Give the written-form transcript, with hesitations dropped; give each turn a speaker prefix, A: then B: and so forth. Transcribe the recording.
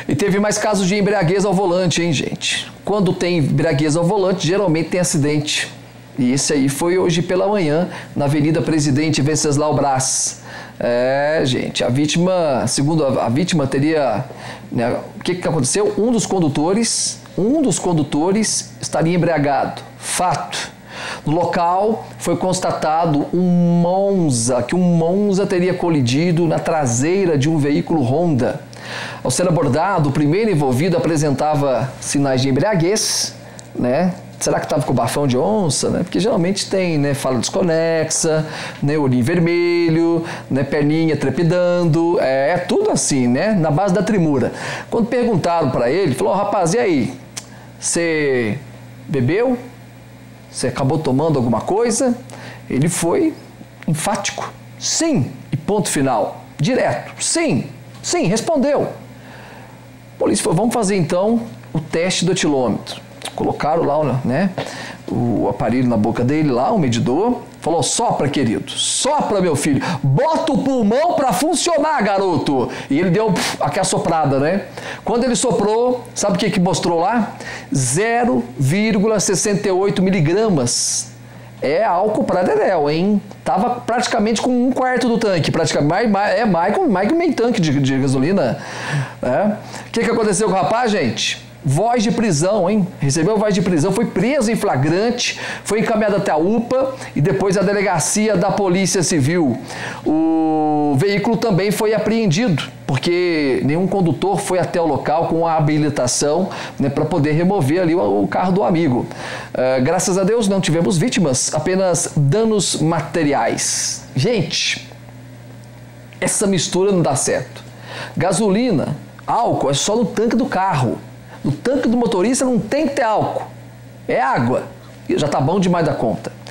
A: E teve mais casos de embriaguez ao volante, hein, gente? Quando tem embriaguez ao volante, geralmente tem acidente. E esse aí foi hoje pela manhã, na Avenida Presidente Venceslau Braz. Gente, a vítima, segundo a vítima, teria... Né, o que aconteceu? Um dos condutores estaria embriagado. Fato. No local foi constatado que um Monza teria colidido na traseira de um veículo Honda. Ao ser abordado, o primeiro envolvido apresentava sinais de embriaguez, né? Será que estava com bafão de onça, né? Porque geralmente tem, né, fala desconexa, né, olhinho vermelho, né, perninha trepidando, é tudo assim, né, na base da trimura. Quando perguntaram para ele, falou: rapaz, e aí, você bebeu? Você acabou tomando alguma coisa? Ele foi enfático. Sim, e ponto final. Direto. Sim, respondeu. A polícia falou: vamos fazer então o teste do etilômetro. Colocaram lá, né, o aparelho na boca dele lá, o medidor. Falou: sopra, querido, sopra, meu filho, bota o pulmão para funcionar, garoto. E ele deu aquela soprada, né? Quando ele soprou, sabe o que mostrou lá? 0,68 miligramas. É álcool para dedéu, hein? Tava praticamente com um quarto do tanque, praticamente, mais que meio tanque de gasolina. O que aconteceu com o rapaz, gente? Voz de prisão, hein? Recebeu voz de prisão, foi preso em flagrante, foi encaminhado até a UPA e depois a delegacia da Polícia Civil. O veículo também foi apreendido, porque nenhum condutor foi até o local com a habilitação, né, para poder remover ali o carro do amigo. Graças a Deus não tivemos vítimas, apenas danos materiais. Gente, essa mistura não dá certo. Gasolina, álcool é só no tanque do carro. No tanque do motorista não tem que ter álcool. É água. Já tá bom demais da conta.